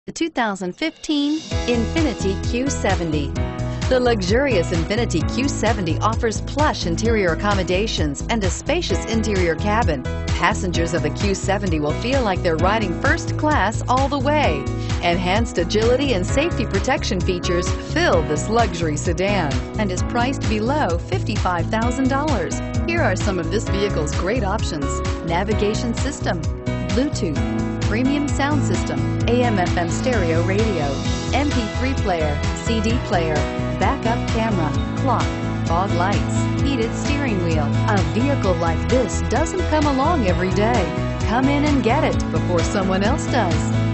The 2015 Infiniti Q70. The luxurious Infiniti Q70 offers plush interior accommodations and a spacious interior cabin. Passengers of the Q70 will feel like they're riding first class all the way. Enhanced agility and safety protection features fill this luxury sedan and is priced below $55,000. Here are some of this vehicle's great options: navigation system, Bluetooth, premium sound system, AM/FM stereo radio, MP3 player, CD player, backup camera, clock, fog lights, heated steering wheel. A vehicle like this doesn't come along every day. Come in and get it before someone else does.